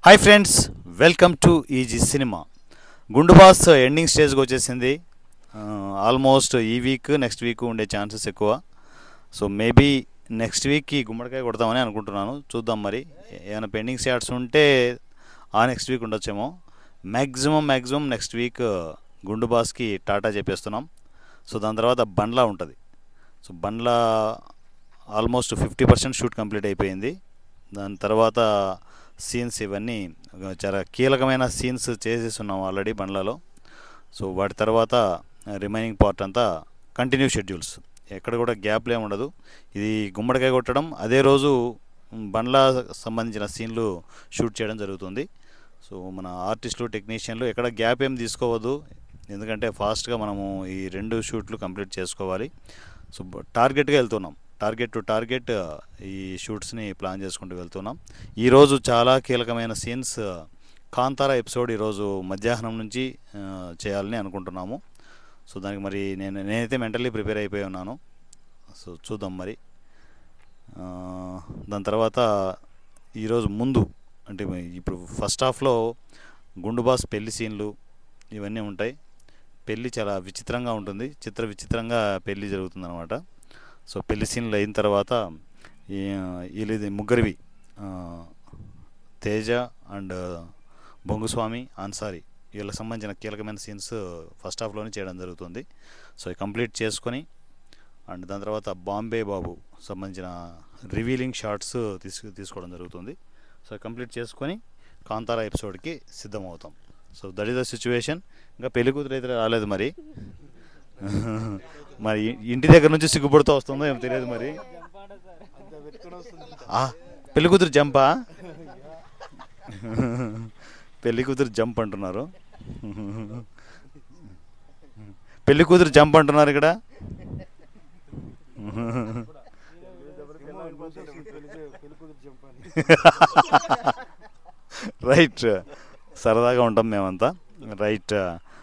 Hi friends, welcome to easy cinema. Gundu boss ending స్టేజ్కి వచ్చేసింది. Almost ఈ వీక్ నెక్స్ట్ వీక్ ఉండే ఛాన్సెస్ ఎక్కువ. సో మేబీ నెక్స్ట్ వీక్కి గుమ్మడికాయ కొడతామని అనుకుంటున్నాను. చూద్దాం, మరి ఏమైనా పెండింగ్ షాట్స్ ఉంటే ఆ నెక్స్ట్ వీక్ ఉండొచ్చేమో. మ్యాక్సిమం నెక్స్ట్ వీక్ గుండు బాస్కి టాటా చెప్పేస్తున్నాం. సో దాని తర్వాత బండ్లా ఉంటుంది. So Bandla almost 50% shoot complete అయిపోయింది. దాని తర్వాత సీన్స్ ఇవన్నీ చాలా కీలకమైన సీన్స్ చేసేస్తున్నాం ఆల్రెడీ బండ్లలో. సో వాటి తర్వాత రిమైనింగ్ పార్ట్ అంతా కంటిన్యూ షెడ్యూల్స్, ఎక్కడ కూడా గ్యాప్లు ఏమి ఉండదు. ఇది గుమ్మడికాయ కొట్టడం, అదే రోజు బండ్లా సంబంధించిన సీన్లు షూట్ చేయడం జరుగుతుంది. సో మన ఆర్టిస్టులు టెక్నీషియన్లు ఎక్కడ గ్యాప్ ఏం తీసుకోవద్దు, ఎందుకంటే ఫాస్ట్గా మనము ఈ 2 షూట్లు కంప్లీట్ చేసుకోవాలి. సో టార్గెట్గా వెళ్తున్నాం, టార్గెట్ టు టార్గెట్ ఈ షూట్స్ని ప్లాన్ చేసుకుంటూ వెళ్తున్నాం. ఈరోజు చాలా కీలకమైన సీన్స్, కాంతారా ఎపిసోడ్ ఈరోజు మధ్యాహ్నం నుంచి చేయాలని అనుకుంటున్నాము. సో దానికి మరి నేనైతే మెంటల్లీ ప్రిపేర్ అయిపోయి ఉన్నాను. సో చూద్దాం మరి. దాని తర్వాత ఈరోజు ముందు అంటే ఇప్పుడు ఫస్ట్ హాఫ్లో గుండు బాస్ పెళ్లి సీన్లు ఇవన్నీ ఉంటాయి. పెళ్ళి చాలా విచిత్రంగా ఉంటుంది, విచిత్రంగా పెళ్ళి జరుగుతుంది అనమాట. సో పెళ్లి సీన్లు అయిన తర్వాత వీళ్ళది ముగ్గురివి, తేజ అండ్ బొంగుస్వామి, అన్సారీ, వీళ్ళకి సంబంధించిన కీలకమైన సీన్స్ ఫస్ట్ హాఫ్లోనే చేయడం జరుగుతుంది. సో కంప్లీట్ చేసుకొని అండ్ దాని తర్వాత బాంబే బాబు సంబంధించిన రివీలింగ్ షార్ట్స్ తీసుకోవడం జరుగుతుంది. సో కంప్లీట్ చేసుకొని కాంతారా ఎపిసోడ్కి సిద్ధమవుతాం. So that is the situation. ఇంకా పెళ్లి కూతురు అయితే రాలేదు, మరి మరి ఇంటి దగ్గర నుంచి సిగ్గుపడుతూ వస్తుందో ఏమో తెలియదు. మరి పెళ్లి కూతురు జంపా, పెళ్లి కూతురు జంప్ అంటున్నారు, పెళ్లి కూతురు జంప్ అంటున్నారు ఇక్కడ. రైట్, సరదాగా ఉంటాం మేమంతా. రైట్,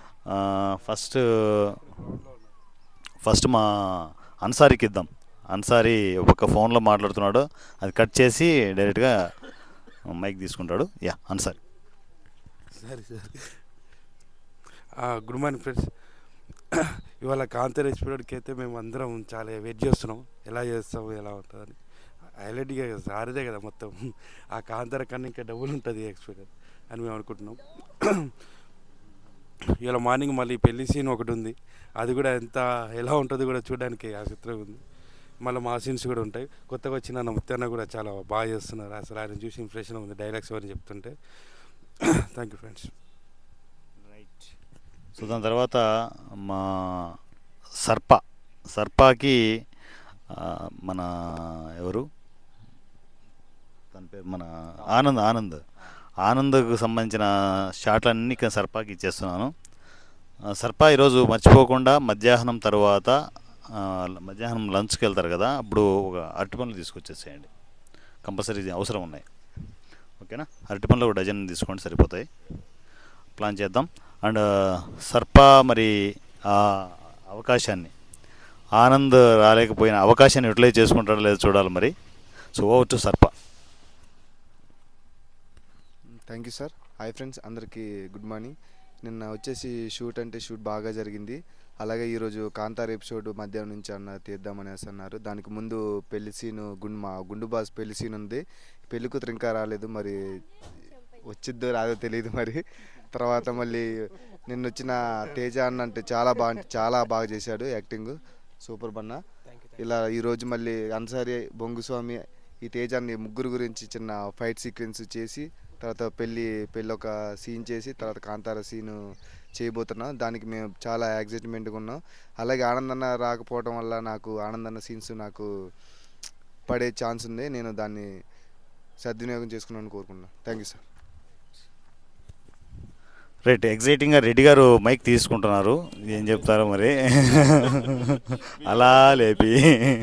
ఫస్ట్ మా అన్సారీకి ఇద్దాం. అన్సారీ ఒక ఫోన్లో మాట్లాడుతున్నాడు, అది కట్ చేసి డైరెక్ట్గా మైక్ తీసుకుంటాడు. యా, అన్సారీ. సరే సార్. Good morning friends. ఇవాళ కాంతారా ఎపిసోడ్కి అయితే మేము అందరం చాలా వెయిట్ చేస్తున్నాం, ఎలా చేస్తాము ఎలా ఉంటుందని. హైలైట్గా సారిదే కదా మొత్తం, ఆ కాంతారా కన్నా ఇంకా డబుల్ ఉంటుంది ఎక్స్పీరియన్స్ అని మేము అనుకుంటున్నాం. ఇవాళ మార్నింగ్ మళ్ళీ పెళ్లి సీన్ ఒకటి ఉంది, అది కూడా ఎలా ఉంటుందో కూడా చూడడానికి ఆసక్తిగా ఉంది. మళ్ళీ మా సీన్స్ కూడా ఉంటాయి. కొత్తగా వచ్చిన ముత్యాన్న కూడా చాలా బాగా చేస్తున్నారు, అసలు ఆయన చూసి ఇంప్రెషన్ ఉంది డైలాగ్స్ అవన్నీ చెప్తుంటే. Thank you friends. Right. So దాని తర్వాత మా సర్పాకి మన ఎవరు తన పేరు, మన ఆనంద్కు సంబంధించిన షాట్లన్నీ సర్పాకి ఇచ్చేస్తున్నాను. సర్పా ఈరోజు మర్చిపోకుండా మధ్యాహ్నం తర్వాత మధ్యాహ్నం లంచ్కి వెళ్తారు కదా, అప్పుడు ఒక అరటిపండ్లు తీసుకొచ్చేసేయండి, కంపల్సరీ అవసరం ఉన్నాయి. ఓకేనా? అరటిపండ్లు ఒక డజన్ తీసుకోండి, సరిపోతాయి. ప్లాన్ చేద్దాం. అండ్ సర్పా మరి ఆ అవకాశాన్ని, ఆనంద్ రాలేకపోయిన అవకాశాన్ని యూటిలైజ్ చేసుకుంటాడో లేదో చూడాలి మరి. So over to Sarpa. Thank you sir. Hi friends, అందరికీ గుడ్ మార్నింగ్. నిన్న వచ్చేసి షూట్ బాగా జరిగింది. అలాగే ఈరోజు కాంతారా ఎపిసోడ్ మధ్యాహ్నం నుంచి తీద్దామని అన్నారు. దానికి ముందు పెళ్లి సీను మా గుండు బాస్ పెళ్లి సీన్ ఉంది. పెళ్లి కూతురు ఇంకా రాలేదు, మరి వచ్చిద్దో రాదో తెలియదు. మరి తర్వాత మళ్ళీ నిన్న వచ్చిన తేజ అన్న అంటే చాలా బాగా చేశాడు యాక్టింగ్, సూపర్ బన్న. ఇలా ఈరోజు మళ్ళీ అన్సారీ, బొంగుస్వామి, ఈ తేజాన్ని ముగ్గురు గురించి చిన్న ఫైట్ సీక్వెన్స్ చేసి తర్వాత పెళ్ళి ఒక సీన్ చేసి తర్వాత కాంతారా సీను చేయబోతున్నాం. దానికి మేము చాలా ఎగ్జైట్మెంట్గా ఉన్నాం. అలాగే ఆనందన్న రాకపోవడం వల్ల నాకు ఆనందన్న సీన్స్ నాకు పడే ఛాన్స్ ఉంది, నేను దాన్ని సద్వినియోగం చేసుకున్నాను కోరుకున్నాను. Thank you sir. రైట్, ఎగ్జైటింగ్గా రెడ్డి గారు మైక్ తీసుకుంటున్నారు, ఏం చెప్తారో మరి. అలా లేపి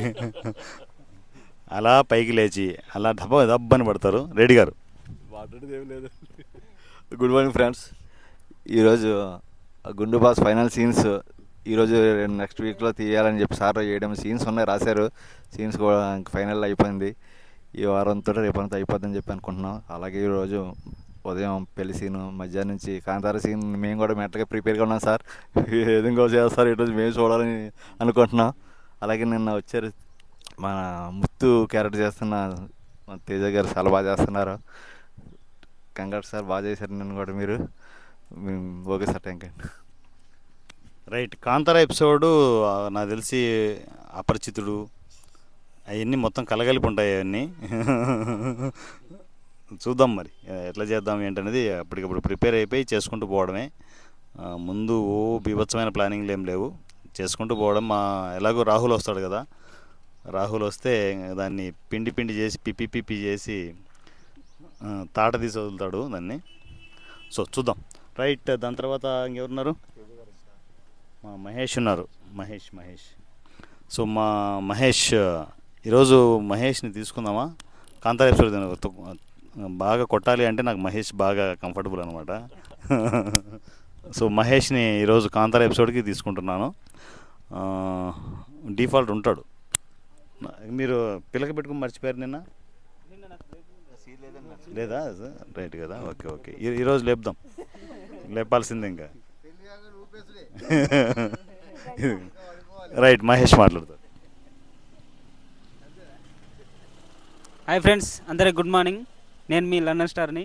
అలా పైకి లేచి అలా దబ్బని పడతారు రెడ్డి గారు. మాట్లాడేది ఏం లేదు. Good morning friends. ఈరోజు గుండు బాస్ ఫైనల్ సీన్స్ ఈరోజు నెక్స్ట్ వీక్లో తీయాలని చెప్పి సార్ చేయడం, సీన్స్ ఉన్నాయి, రాశారు. సీన్స్ కూడా ఫైనల్ అయిపోయింది. ఈ వారంతో రేపంతా అయిపోద్దని చెప్పి అనుకుంటున్నాం. అలాగే ఈరోజు ఉదయం పెళ్లి సీను, మధ్యాహ్నం నుంచి కాంతార సీన్ మేము కూడా మెంటల్గా ప్రిపేర్గా ఉన్నాం సార్. ఏదో చేస్తారు ఈరోజు మేము చూడాలని అనుకుంటున్నాం. అలాగే నిన్న వచ్చారు మన ముత్తు క్యారెక్టర్ చేస్తున్న మన తేజ గారు, చాలా బాగా చేస్తున్నారు. కంగారు సార్, బాగా చేశారు నిన్న కూడా మీరు. Okay sir, thank you. Right, Kantara episode నాకు తెలిసి అపరిచితుడు అవన్నీ మొత్తం కలగలిపి ఉంటాయి అవన్నీ. చూద్దాం మరి ఎట్లా చేద్దాం ఏంటనేది అప్పటికప్పుడు ప్రిపేర్ అయిపోయి చేసుకుంటూ పోవడమే. ముందు బీభత్సమైన ప్లానింగ్లు ఏం లేవు, చేసుకుంటూ పోవడం. ఎలాగో రాహుల్ వస్తాడు కదా, రాహుల్ వస్తే దాన్ని పిండి పిండి చేసి పిప్పి చేసి తాట తీసి వదులుతాడు దాన్ని. సో చూద్దాం. రైట్, దాని తర్వాత ఇంకెవరున్నారు? మా మహేష్ ఉన్నారు. మహేష్. సో మా మహేష్, ఈరోజు మహేష్ని తీసుకుందామా? కాంతార ఎపిసోడ్ బాగా కొట్టాలి అంటే నాకు మహేష్ బాగా కంఫర్టబుల్ అనమాట. సో మహేష్ని ఈరోజు కాంతార ఎపిసోడ్కి తీసుకుంటున్నాను. డిఫాల్ట్ ఉంటాడు. మీరు పిల్లకి పెట్టుకుని మర్చిపోయారు నిన్న లేదా? రైట్ కదా, ఓకే. ఈరోజు లేపుదాం, లేపాల్సిందే ఇంకా. రైట్, మహేష్ మాట్లాడతాడు. హాయ్ ఫ్రెండ్స్, అందరికి గుడ్ మార్నింగ్. నేను మీ లండన్ స్టార్ని.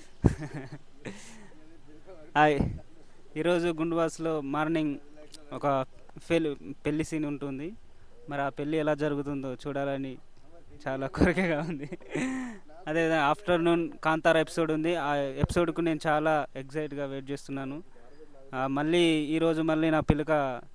హాయ్, ఈరోజు గుండుబాస్లో మార్నింగ్ ఒక పెళ్లి సీన్ ఉంటుంది. మరి ఆ పెళ్ళి ఎలా జరుగుతుందో చూడాలని చాలా కోరికగా ఉంది. అదేవిధంగా ఆఫ్టర్నూన్ కాంతార ఎపిసోడ్ ఉంది. ఆ ఎపిసోడ్కు నేను చాలా ఎగ్జైట్గా వెయిట్ చేస్తున్నాను. మళ్ళీ ఈరోజు మళ్ళీ నా పిల్లక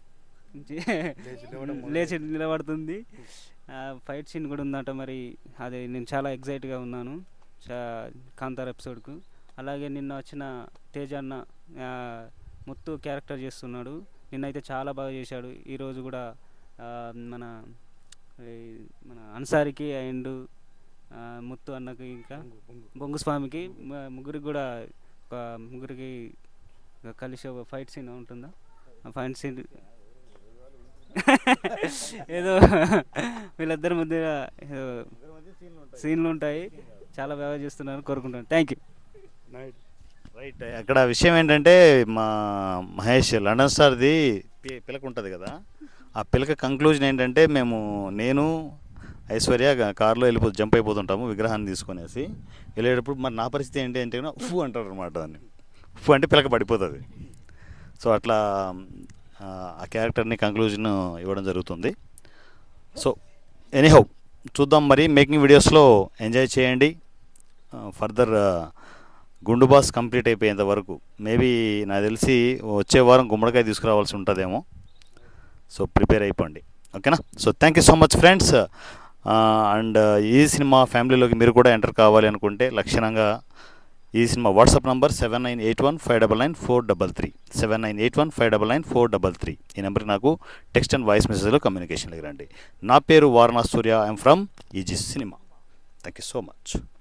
లేచి నిలబడుతుంది. ఫైట్ సీన్ కూడా ఉందట. మరి అది నేను చాలా ఎగ్జైట్గా ఉన్నాను కాంతార ఎపిసోడ్కు. అలాగే నిన్న వచ్చిన తేజ అన్న ముత్తు క్యారెక్టర్ చేస్తున్నాడు. నిన్నైతే చాలా బాగా చేశాడు. ఈరోజు కూడా మన అన్సారికి అండ్ ముత్తు అన్నకి ఇంకా బొంగు స్వామికి ముగ్గురికి కూడా ముగ్గురికి కలిసి ఒక ఫైట్ సీన్ ఉంటుందా? ఆ ఫైట్ సీన్ ఏదో వీళ్ళిద్దరి మధ్య సీన్లు ఉంటాయి. చాలా బాగా చేస్తున్నాను, కోరుకుంటాను. Thank you. రైట్, అక్కడ విషయం ఏంటంటే మా మహేష్ లండన్ స్టార్ది పిలక ఉంటుంది కదా, ఆ పిలక కంక్లూజన్ ఏంటంటే నేను ఐశ్వర్య కారులో జంప్ అయిపోతుంటాము విగ్రహాన్ని తీసుకునేసి వెళ్ళేటప్పుడు. మరి నా పరిస్థితి ఏంటి అంటే ఉఫ్ అంటారు అనమాట. దాన్ని ఉఫ్ అంటే పిలక పడిపోతుంది. సో అట్లా ఆ క్యారెక్టర్ని కంక్లూజన్ ఇవ్వడం జరుగుతుంది. సో ఎనీహౌ చూద్దాం. మరి మేకింగ్ వీడియోస్లో ఎంజాయ్ చేయండి. ఫర్దర్ గుండుబాస్ కంప్లీట్ అయిపోయేంత వరకు మేబీ నాకు తెలిసి వచ్చే వారం గుమ్మడికాయ తీసుకురావాల్సి ఉంటుందేమో. సో ప్రిపేర్ అయిపోండి, ఓకేనా? So thank you so much friends. And ఈ సినిమా ఫ్యామిలీలోకి మీరు కూడా ఎంటర్ కావాలి అనుకుంటే లక్షణంగా ఈ సినిమా వాట్సాప్ నంబర్ 7981599433 7981599433. ఈ నెంబర్కి నాకు టెక్స్ట్ అండ్ వాయిస్ మెసేజ్లో కమ్యూనికేషన్లోకి రండి. నా పేరు Varanasi Surya. I'm from easy cinema. Thank you so much.